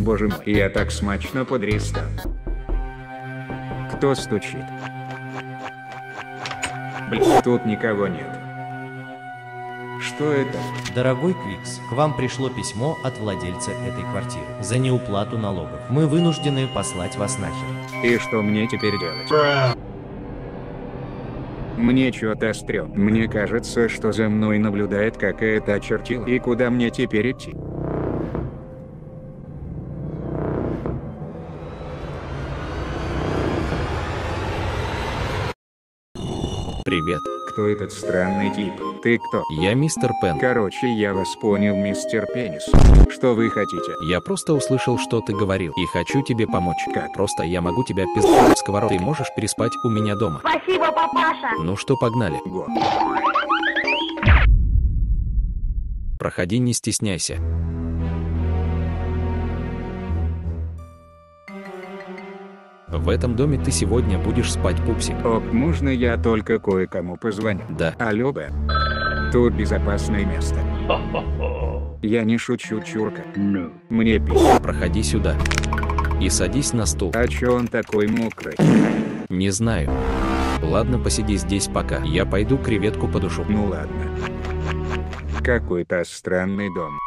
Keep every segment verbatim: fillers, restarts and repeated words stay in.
Боже мой, я так смачно подристал. Кто стучит? Блин, тут никого нет. Что это? Дорогой Квикс, к вам пришло письмо от владельца этой квартиры. За неуплату налогов мы вынуждены послать вас нахер. И что мне теперь делать? Мне чё-то стрём. Мне кажется, что за мной наблюдает какая-то очертила. И куда мне теперь идти? Привет. Кто этот странный тип? Ты кто? Я мистер Пен. Короче, я вас понял, мистер Пенис. Что вы хотите? Я просто услышал, что ты говорил, и хочу тебе помочь. Как? Просто я могу тебя пиздать в сковородку. Ты можешь переспать у меня дома. Спасибо, папаша. Ну что, погнали. Го. Проходи, не стесняйся. В этом доме ты сегодня будешь спать, пупсик. Ок, можно я только кое-кому позвоню? Да. Алло, Б. Тут безопасное место. Я не шучу, чурка. Мне пи***. Проходи сюда. И садись на стул. А чё он такой мокрый? Не знаю. Ладно, посиди здесь пока. Я пойду креветку подушу. Ну ладно. Какой-то странный дом.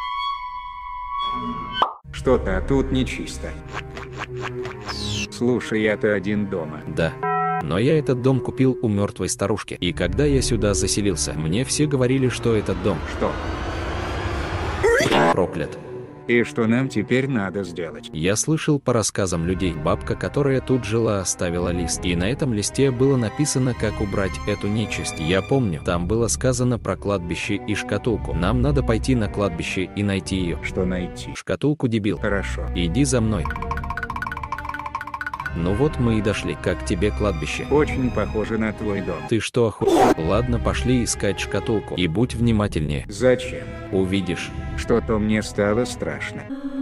Что-то тут нечисто. Слушай, я-то один дома. Да. Но я этот дом купил у мертвой старушки. И когда я сюда заселился, мне все говорили, что этот дом Что? проклят. И что нам теперь надо сделать? Я слышал по рассказам людей, бабка, которая тут жила, оставила лист. И на этом листе было написано, как убрать эту нечисть. Я помню, там было сказано про кладбище и шкатулку. Нам надо пойти на кладбище и найти ее. Что найти? Шкатулку, дебил. Хорошо. Иди за мной. Ну вот мы и дошли. Как тебе кладбище? Очень похоже на твой дом. Ты что, оху... Ладно, пошли искать шкатулку. И будь внимательнее. Зачем? Увидишь. Что-то мне стало страшно.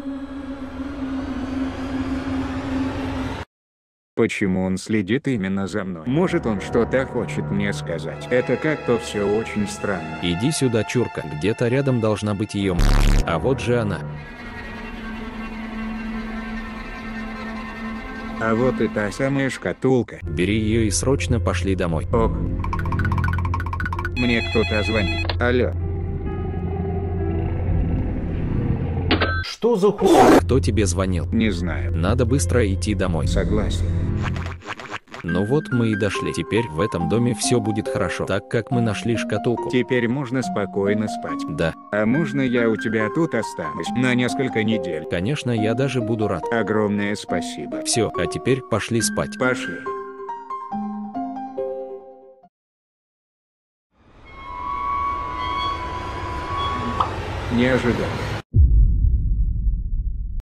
Почему он следит именно за мной? Может, он что-то хочет мне сказать? Это как-то все очень странно. Иди сюда, чурка. Где-то рядом должна быть ее м***. А вот же она. А вот и та самая шкатулка. Бери ее и срочно пошли домой. Ок. Мне кто-то звонит. Алло. Что за ху... Кто тебе звонил? Не знаю. Надо быстро идти домой. Согласен. Ну вот мы и дошли. Теперь в этом доме все будет хорошо, так как мы нашли шкатулку. Теперь можно спокойно спать. Да, А можно я у тебя тут останусь на несколько недель? конечно, я даже буду рад. Огромное спасибо. Все, а теперь пошли спать. Пошли. Не ожидал.